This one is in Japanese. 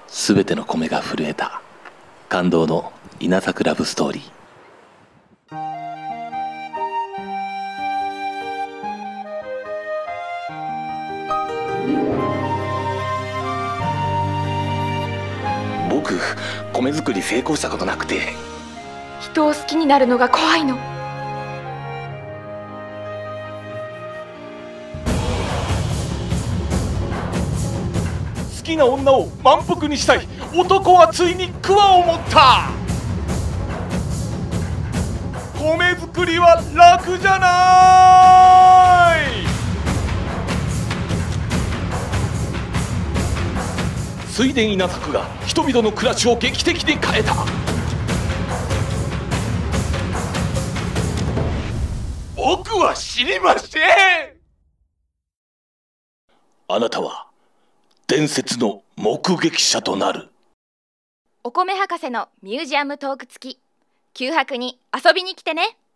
すべての米が震えた感動の稲作ラブストーリー。僕、米作り成功したことなくて。 人を好きになるのが怖いの。 好きな女を満腹にしたい男はついにクワを持った。米作りは楽じゃない。水田稲作が人々の暮らしを劇的に変えた。僕は知りません。あなたは伝説の目撃者となる。 お米博士のミュージアムトーク付き9泊に遊びに来てね。